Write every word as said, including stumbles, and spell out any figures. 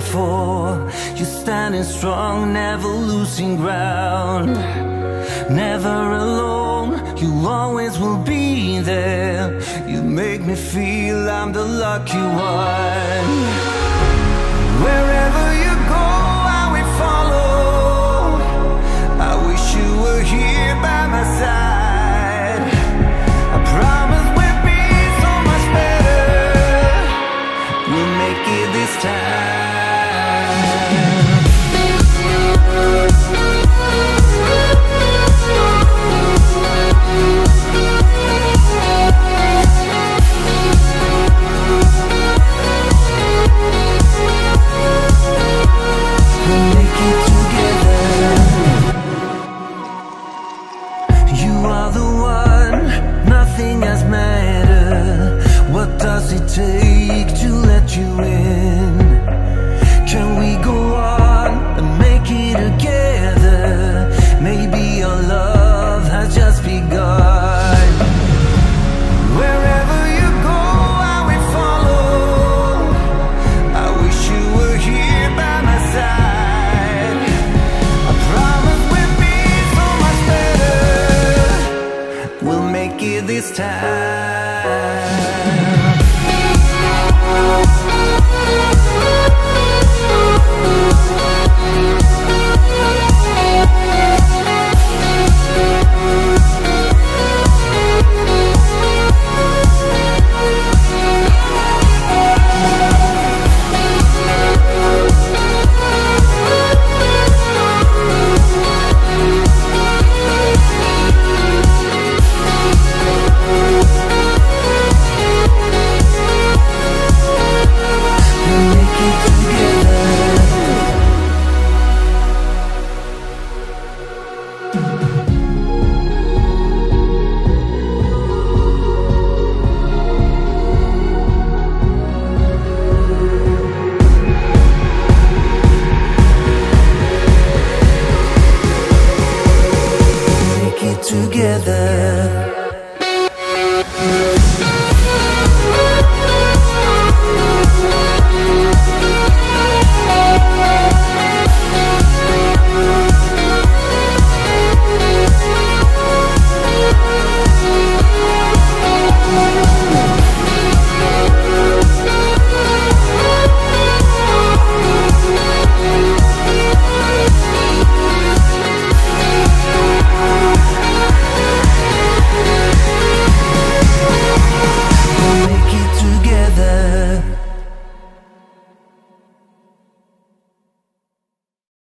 for. You're standing strong, never losing ground, never alone, you always will be there. You make me feel I'm the lucky one. Wherever you go, I will follow. I wish you were here by my side. I promise we'll be so much better. We'll make it this time. What does it take to let you in? Can we go on and make it together? Maybe our love has just begun. Wherever you go, I will follow. I wish you were here by my side. I promise we'll be so much better. We'll make it this time. Together.